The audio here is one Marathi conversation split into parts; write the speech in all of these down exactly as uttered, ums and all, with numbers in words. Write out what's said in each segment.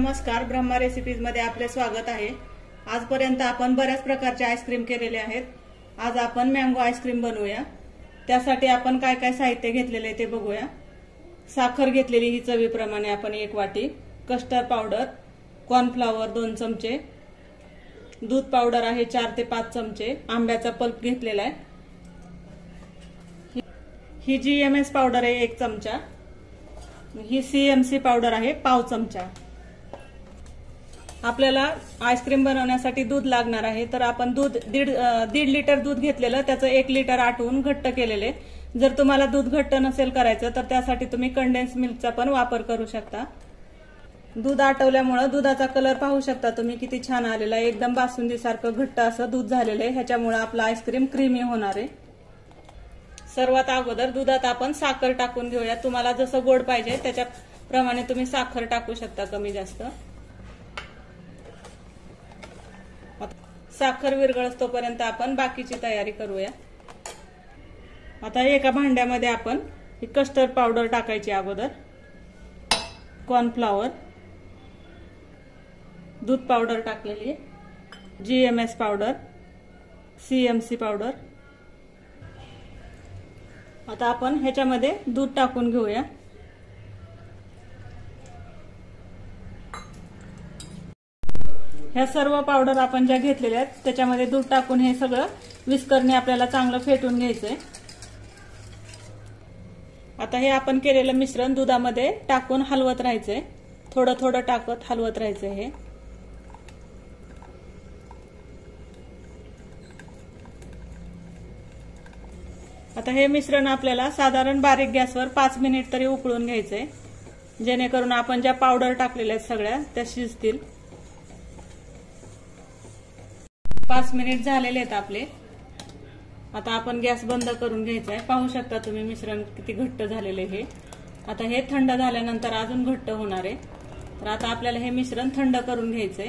नमस्कार, ब्रह्मा रेसिपीज मध्ये आपले स्वागत आहे। आजपर्यंत आपण बऱ्याच प्रकारचे आईस्क्रीम केलेले आहेत। आज आपण मँगो आईस्क्रीम बनवूया। त्यासाठी आपण काय काय साहित्य घेतलेले ते बघूया। साखर घेतलेली ही चवीप्रमाणे आपण एक वाटी, कस्टर्ड पावडर, कॉर्नफ्लॉवर दोन चमचे, दूध पावडर आहे चार ते पाच चमचे, आंब्याचा पल्प घेतलेला आहे, ही जीएमएस पावडर आहे एक चमचा, ही सीएमसी पावडर आहे पाव चमचा। आपल्याला आईस्क्रीम बनवण्यासाठी दूध लागणार आहे, तर आपण दूध दीड दीड लिटर दूध घेतलेलं, त्याचं एक लिटर आटवून घट्ट केलेले। जर तुम्हाला दूध घट्ट नसेल करायचं तर त्यासाठी तुम्ही कंडेन्स मिल्कचा पण वापर करू शकता। दूध आटवल्यामुळे दुधाचा कलर पाहू शकता तुम्ही किती छान आलेला आहे, एकदम बासुंदीसारखं घट्ट असं दूध झालेलं आहे। ह्याच्यामुळे आपलं आईस्क्रीम क्रीमी होणार आहे। सर्वात अगोदर दुधात आपण साखर टाकून घेऊया। तुम्हाला जसं गोड पाहिजे त्याच्याप्रमाणे तुम्ही साखर टाकू शकता, कमी जास्त। साखर विरघळतोपर्यंत आपण बाकीची तयारी करूया। आता एका भांड्यामध्ये आपण ही कस्टर्ड पावडर टाकायची, अगोदर कॉर्नफ्लॉवर, दूध पावडर टाकलेली, जीएमएस पावडर, सीएमसी पावडर। आता आपण ह्याच्यामध्ये दूध टाकून घेऊया। ह्या सर्व पावडर आपण ज्या घेतलेल्या आहेत त्याच्यामध्ये दूध टाकून हे सगळं विस्करणे आपल्याला चांगलं फेटून घ्यायचंय। आता हे आपण केलेलं मिश्रण दुधामध्ये टाकून हलवत राहायचंय, थोडं थोडं टाकत हलवत राहायचंय हे। आता हे मिश्रण आपल्याला साधारण बारीक गॅसवर पाच मिनिट तरी उकळून घ्यायचंय, जेणेकरून आपण ज्या पावडर टाकलेल्या आहेत सगळ्या त्या शिजतील। पाच मिनिट झालेले आहेत आपले। आता आपण गॅस बंद करून घ्यायचा आहे। पाहू शकता तुम्ही मिश्रण किती घट्ट झालेले हे। आता हे थंड झाल्यानंतर अजून घट्ट होणार आहे, तर आता आपल्याला हे मिश्रण थंड करून घ्यायचंय।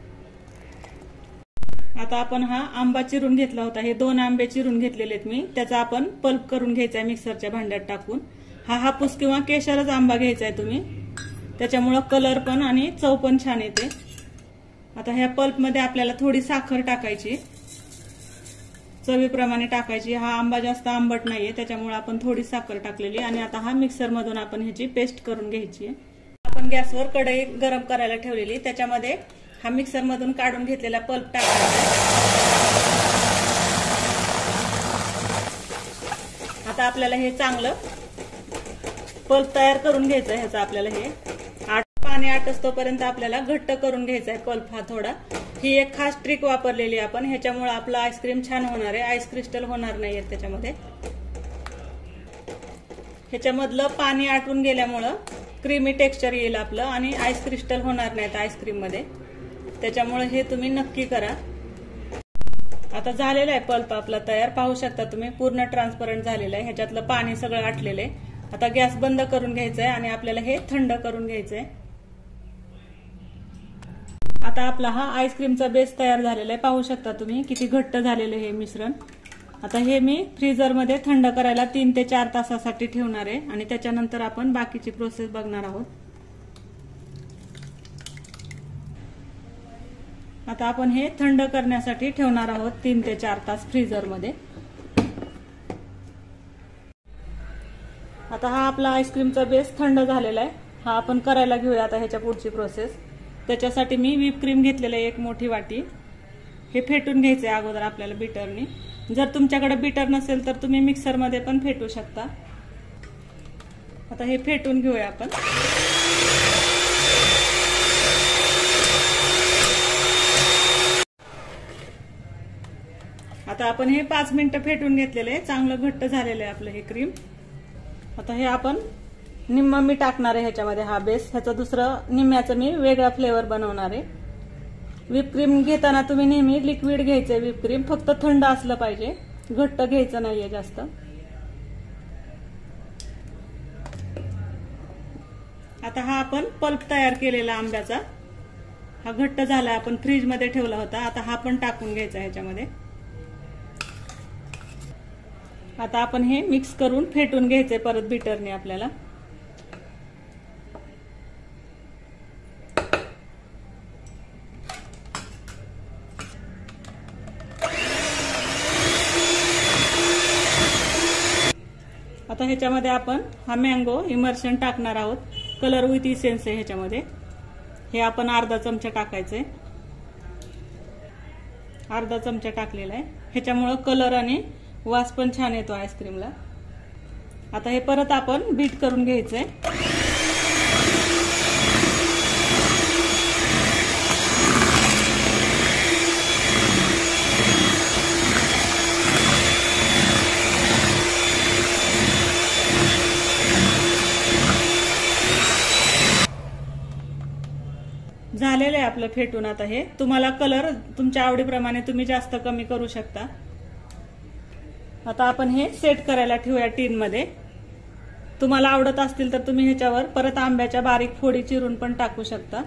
आता आपण हा आंबा चिरून घेतला होता, हे दोन आंबे चिरून घेतलेले आहेत मी, त्याचा आपण पल्प करून घ्यायचा आहे मिक्सरच्या भांड्यात टाकून। हा हापूस किंवा केशरच आंबा घ्यायचा आहे तुम्ही, त्याच्यामुळे कलर पण आणि चव पण छान येते। आता ह्या पल्प मध्ये आपल्याला थोडी साखर टाकायची, चवीप्रमाणे टाकायची। हा आंबा जास्त आंबट नाहीये त्याच्यामुळे आपण थोडी साखर टाकलेली, आणि आता हा मिक्सर मधून आपण ह्याची पेस्ट करून घ्यायची। आपण गॅसवर कढई गरम करायला ठेवलेली, त्याच्यामध्ये हा मिक्सर मधून काढून घेतलेला पल्प टाकायचा। आता आपल्याला हे चांगलं पल्प तयार करून घ्यायचं आहे। ह्याचा आपल्याला हे पाणी आटस्तोपर्यंत आपल्याला घट्ट करून घ्यायचा आहे पल्प हा थोडा। ही एक खास ट्रिक वापरलेली आपण, ह्याच्यामुळे आपलं आईस्क्रीम छान होणार आहे, आईस क्रिस्टल होणार नाहीये त्याच्यामध्ये। ह्याच्यामधलं पाणी आटून गेल्यामुळं क्रीमी टेक्स्चर येईल आपलं, आणि आईस क्रिस्टल होणार नाहीत आईस्क्रीम मध्ये, त्याच्यामुळे हे तुम्ही नक्की करा। आता झालेला आहे पल्प आपला तयार, पाहू शकता तुम्ही पूर्ण ट्रान्सपरंट झालेला आहे, ह्याच्यातलं पाणी सगळं आटलेलं आहे। आता गॅस बंद करून घ्यायचा आहे आणि आपल्याला हे थंड करून घ्यायचंय। आता आपला हा आईस्क्रीमचा बेस तयार झालेला आहे, पाहू शकता तुम्ही किती घट्ट झालेलं हे मिश्रण। आता हे मी फ्रीजर मध्ये थंड करायला तीन ते चार तासासाठी ठेवणार आहे, आणि त्याच्यानंतर आपण बाकीची प्रोसेस बघणार आहोत। आता आपण हे थंड करण्यासाठी ठेवणार आहोत तीन ते चार तास फ्रीजर मध्ये। आता हा आपला आईस्क्रीमचा बेस थंड झालेला आहे, हा आपण करायला घेऊया आता ह्याच्या पुढची प्रोसेस। त्याच्यासाठी मी व्हिप क्रीम घेतलेलं आहे एक मोठी वाटी, हे फेटून घ्यायचंय अगोदर आपल्याला बीटरनी। जर तुमच्याकडे बीटर नसेल तर तुम्ही मिक्सर मध्ये पण फेटू शकता। आता हे फेटून घेऊया आपण। आता आपण हे पाच मिनिटं फेटून घेतलेले, चांगलं घट्ट झालेलं आहे आपलं हे क्रीम। आता हे आपण निम्म मी टाकणार आहे ह्याच्यामध्ये, हा बेस, ह्याचं दुसरं निम्म्याचं मी वेगळा फ्लेवर बनवणार आहे। व्हिप क्रीम घेताना तुम्ही नेहमी लिक्विड घ्यायचंय व्हिप क्रीम, फक्त थंड असलं पाहिजे, घट्ट घ्यायचं नाहीये जास्त। आता हा आपण पल्प तयार केलेला आंब्याचा हा घट्ट झाला, आपण फ्रीज मध्ये ठेवला होता। आता हा पण टाकून घ्यायचा ह्याच्यामध्ये। आता आपण हे मिक्स करून फेटून घ्यायचंय परत बीटरने आपल्याला। आता ह्याच्यामध्ये आपण हा मँगो इमर्शन टाकणार आहोत. कलर विथ इसेन्स आहे ह्याच्यामध्ये. हे आपण अर्धा चमचा टाकायचंय. अर्धा चमचा टाकलेला आहे. ह्याच्यामुळे कलर आणि वास पण छान येतो आईस्क्रीमला. आता हे परत आपण बीट करून घ्यायचंय. झालेलं आहे आपलं फेटून. आता हे तुम्हाला कलर तुमच्या आवडीप्रमाणे तुम्ही जास्त कमी करू शकता. आता आपण हे सेट करायला ठेवूया टीन मध्ये. तुम्हाला आवडत असतील तर तुम्ही ह्याच्यावर परत आंब्याच्या बारीक फोडी चिरून पण टाकू शकता.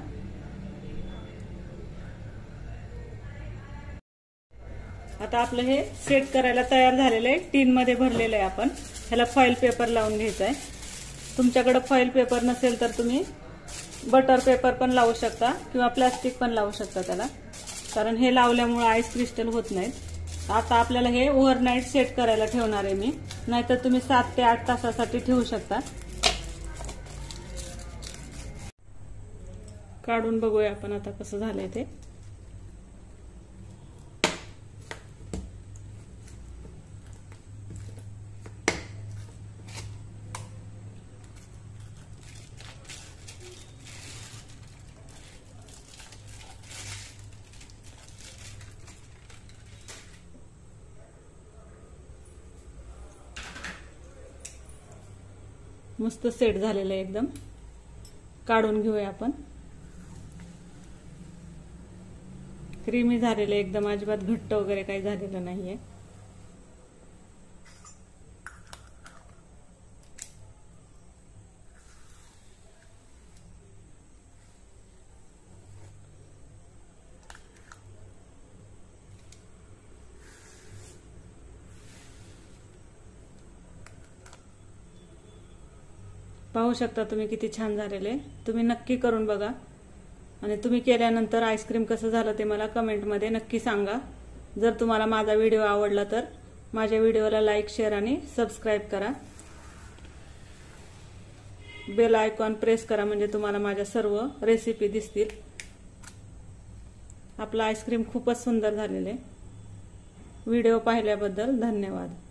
आता आपलं हे सेट करायला तयार झालेलं आहे. टीन मध्ये भरलेलं आहे. आपण ह्याला फॉइल पेपर लावून घ्यायचा आहे. तुमच्याकडे फॉइल पेपर नसेल तर तुम्ही बटर पेपर पण लावू शकता किंवा प्लास्टिक पण लावू शकता त्याला, कारण हे लावल्यामुळे आईस क्रिस्टल होत नाहीत. आता आपल्याला हे ओव्हरनाईट सेट करायला ठेवणार आहे मी, नाहीतर तुम्ही सात ते आठ तासासाठी ठेवू शकता. काढून बघूया आपण आता कसं झालंय ते. मस्त सेट झालेलं आहे एकदम. काढून घेऊया आपण. क्रीमी झालेलं आहे एकदम, अजिबात घट्ट वगैरे काही झालेलं नाहीये. पाहू शकता तुम्ही किती छान झालेले. तुम्ही नक्की करून बघा आणि तुम्ही केल्यानंतर आईस्क्रीम कसं झालं ते मला कमेंटमध्ये नक्की सांगा. जर तुम्हाला माझा व्हिडिओ आवडला तर माझ्या व्हिडिओला लाईक, शेअर आणि सबस्क्राईब करा. बेल आयकॉन प्रेस करा म्हणजे तुम्हाला माझ्या सर्व रेसिपी दिसतील. आपलं आईस्क्रीम खूपच सुंदर झालेले. व्हिडिओ पाहिल्याबद्दल धन्यवाद.